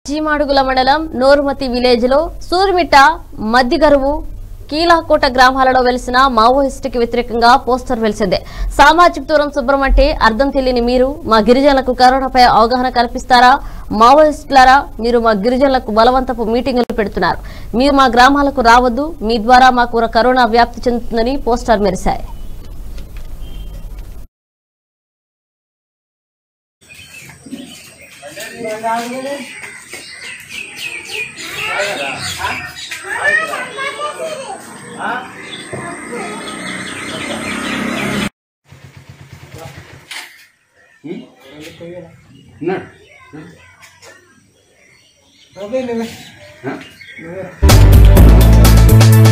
చీమాడుగుల మండలం నోరుమతి విలేజ్ లో సూర్మిట్ట మద్దిగరువు కీలాకోట గ్రామాలలో వెలిసిన మావోయిస్టుకి వ్యతిరేకంగా పోస్టర్ వెలిసింది. సామాజిక దూరం శుభ్రం అంటే అర్థం తెలియని మీరు మా గిరిజనులకు కరోనాపై అవగాహన కల్పిస్తారా? మావోయిస్టులారా, మీరు మా గిరిజనులకు బలవంతపు మీటింగులు పెడుతున్నారు. మీరు మా గ్రామాలకు రావద్దు, మీ ద్వారా మాకు కరోనా వ్యాప్తి చెందుతుందని పోస్టర్ మెరిశాయి. Nah.